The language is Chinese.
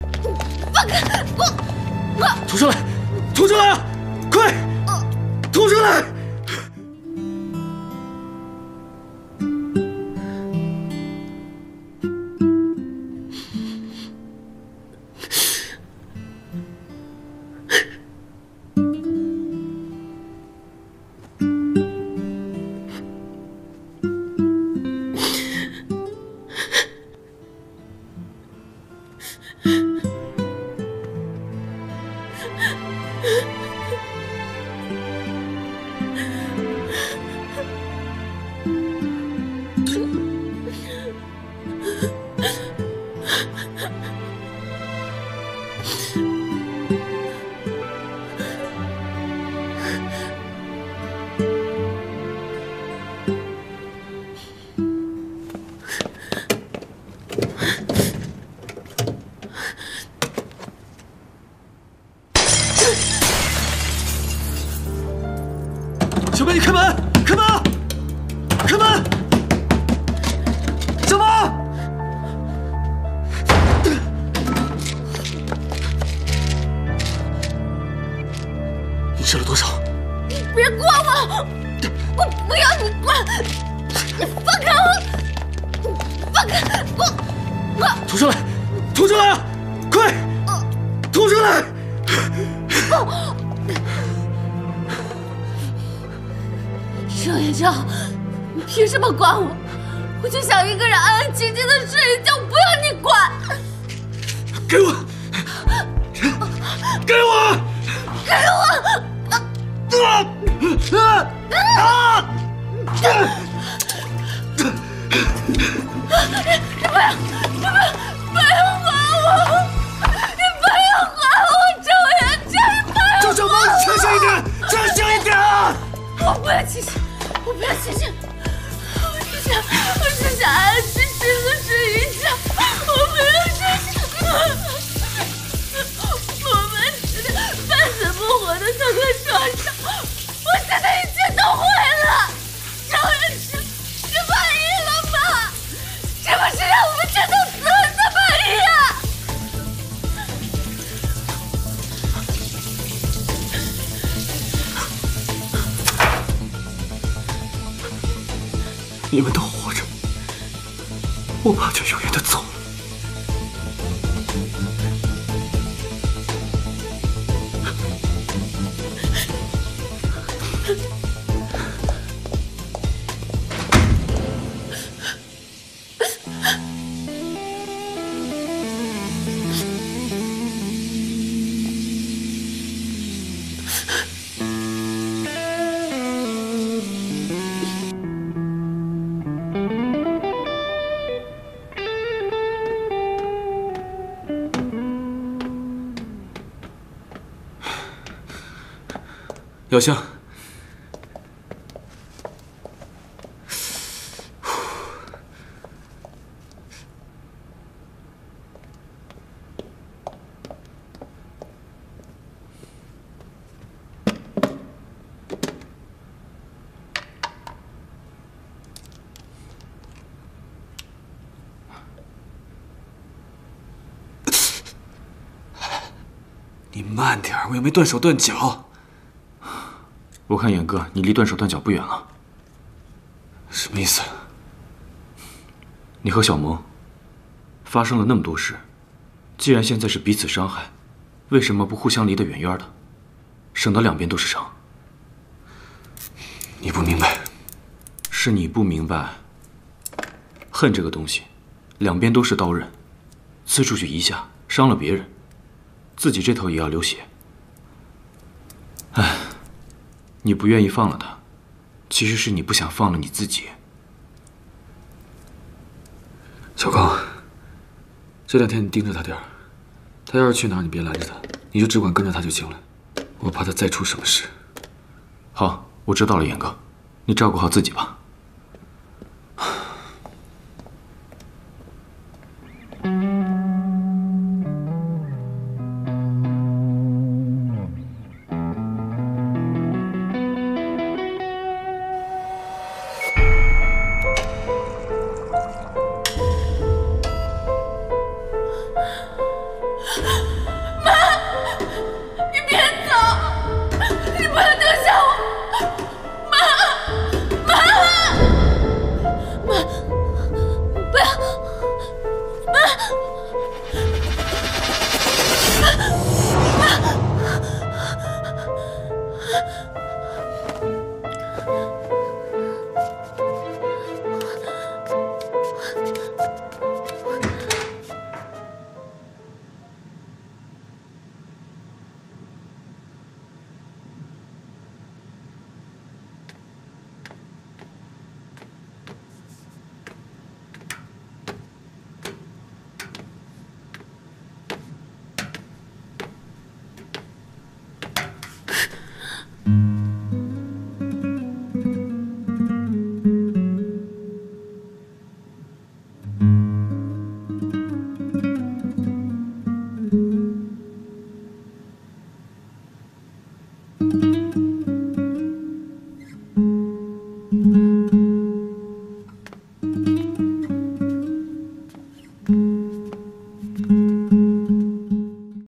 放开我！ 吐出来！吐出来啊！快！吐出来！小妹，你开门！开门！开门！小萌！你吃了多少？ 你别管我！我不要你管！你放开我！放开我！ 吐出来！吐出来啊！快！吐出来！ 周衍照，你凭什么管我？我就想一个人安安静静的睡一觉，不要你管。 给我！给我！ 给我！不要管我！你不要管我，周衍照！ 周小萌，清醒一点，清醒一点啊！ 我不要清醒，我不要清醒，我只想安安静静的睡一觉，我不要清醒。我们只得半死不活的躺在床上，我现在一切都会了。周衍照是满意了吗？是不是让我们全都死了才满意啊？ 你们都活着，我爸就永远的走了。小香，你慢点，我又没断手断脚。我看远哥，你离断手断脚不远了。什么意思？你和小萌发生了那么多事，既然现在是彼此伤害，为什么不互相离得远远的，省得两边都是伤？你不明白，是你不明白。恨这个东西，两边都是刀刃，刺出去一下，伤了别人，自己这头也要流血。唉。你不愿意放了他，其实是你不想放了你自己。小刚，这2天你盯着他点儿，他要是去哪儿，你别拦着他，你就只管跟着他就行了。我怕他再出什么事。好，我知道了，远哥，你照顾好自己吧。 了。